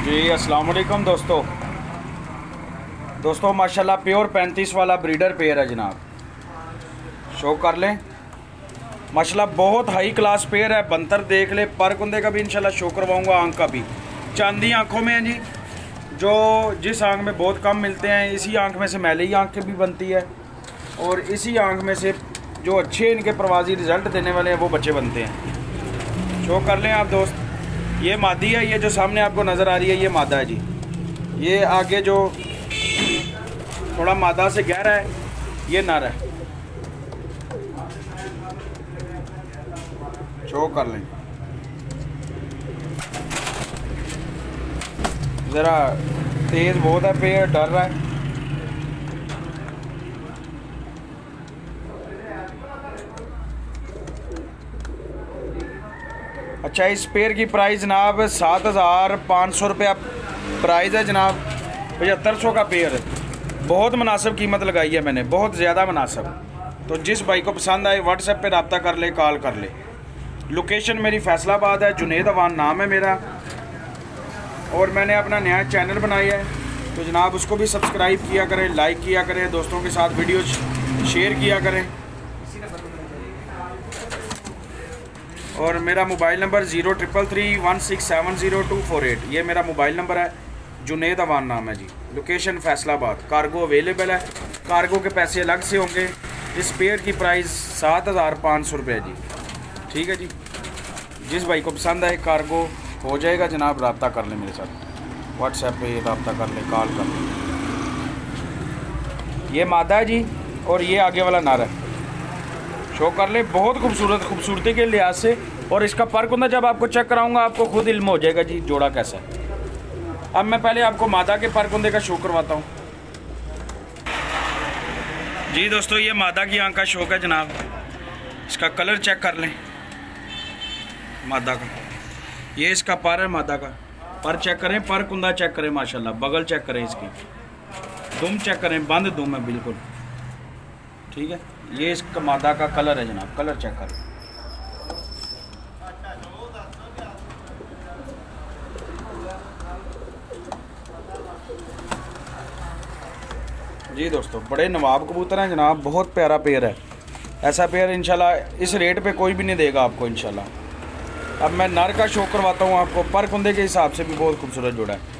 जी अस्सलाम वालेकुम दोस्तों माशाल्लाह प्योर 35 वाला ब्रीडर पेयर है जनाब। शो कर लें माशाल्लाह बहुत हाई क्लास पेयर है। बंतर देख ले, पर कुंदे का भी इंशाल्लाह शो करवाऊँगा, आँख का भी। चांदी आँखों में है जी, जो जिस आँख में बहुत कम मिलते हैं, इसी आँख में से मैली आँख की भी बनती है, और इसी आँख में से जो अच्छे इनके प्रवासी रिज़ल्ट देने वाले हैं वो बच्चे बनते हैं। शो कर लें आप दोस्त। ये मादी है, ये जो सामने आपको नज़र आ रही है ये मादा है जी। ये आगे जो थोड़ा मादा से गहरा है ये नर है। शो कर लें ज़रा, तेज़ बहुत है, पेड़ डर रहा है। अच्छा, इस पेयर की प्राइस जनाब 7,500 रुपया प्राइस है जनाब। 7500 का पेयर है। बहुत मुनासिब कीमत लगाई है मैंने, बहुत ज़्यादा मुनासिब। तो जिस भाई को पसंद आए व्हाट्सएप पे रब्ता कर ले, कॉल कर ले। लोकेशन मेरी फैसलाबाद है, जुनेद अवान नाम है मेरा, और मैंने अपना नया चैनल बनाया है, तो जनाब उसको भी सब्सक्राइब किया करें, लाइक किया करें, दोस्तों के साथ वीडियो शेयर किया करें। और मेरा मोबाइल नंबर 03331670 ये मेरा मोबाइल नंबर है। जुनेद अवान नाम है जी। लोकेशन फैसलाबाद। कार्गो अवेलेबल है, कार्गो के पैसे अलग से होंगे। इस पेयर की प्राइस 7,500 रुपये जी। ठीक है जी, जिस भाई को पसंद आए कार्गो हो जाएगा जनाब, रब्ता कर ले मेरे साथ, व्हाट्सएप पे रब्ता कर ले, कॉल कर ले। ये मादा है जी, और ये आगे वाला नर है। शो कर ले, बहुत खूबसूरती के लिहाज से। और इसका पर कुंदा जब आपको चेक कराऊंगा आपको खुद इल्म हो जाएगा जी जोड़ा कैसा है। अब मैं पहले आपको मादा के पर कुंदे का शो करवाता हूँ जी। दोस्तों ये मादा की आंख का शौक है जनाब। इसका कलर चेक कर लें मादा का। ये इसका पर है मादा का। पर चेक करें, पर कुंदा चेक करें, माशाल्लाह बगल चेक करें, इसकी दुम चेक करें, बंद दुम है बिल्कुल। ठीक है, ये इसका मादा का कलर है जनाब, कलर चेक करें। जी दोस्तों, बड़े नवाब कबूतर हैं जनाब, बहुत प्यारा पेयर है। ऐसा पेयर इंशाल्लाह इस रेट पे कोई भी नहीं देगा आपको इंशाल्लाह। अब मैं नर का शो करवाता हूँ आपको। पर कुंदे के हिसाब से भी बहुत खूबसूरत जोड़ा है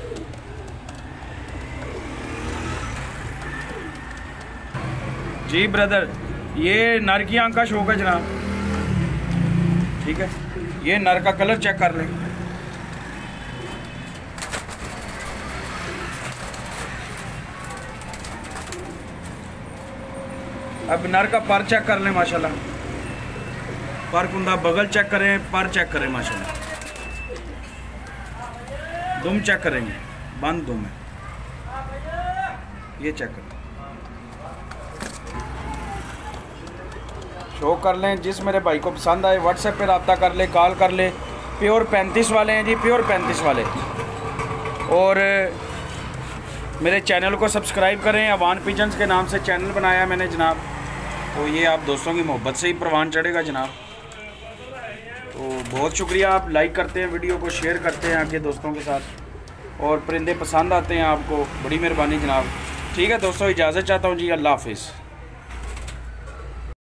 जी ब्रदर। ये नर की आंख का शौक है जनाब। ठीक है, ये नर का कलर चेक कर लें। अब नर का पर चेक कर लें माशाल्लाह। पर कुंदा बगल चेक करें, पर चेक करें माशाल्लाह। दुम चेक करेंगे, बंद दुम है, ये चेक करें। शो कर लें। जिस मेरे भाई को पसंद आए व्हाट्सएप पे रब्ता कर ले, कॉल कर ले। प्योर 35 वाले हैं जी, प्योर 35 वाले। और मेरे चैनल को सब्सक्राइब करें। अवान पिजन्स के नाम से चैनल बनाया मैंने जनाब, तो ये आप दोस्तों की मोहब्बत से ही परवान चढ़ेगा जनाब। तो बहुत शुक्रिया, आप लाइक करते हैं, वीडियो को शेयर करते हैं आगे दोस्तों के साथ, और परिंदे पसंद आते हैं आपको, बड़ी मेहरबानी जनाब। ठीक है दोस्तों, इजाज़त चाहता हूँ जी, अल्लाह हाफिज़।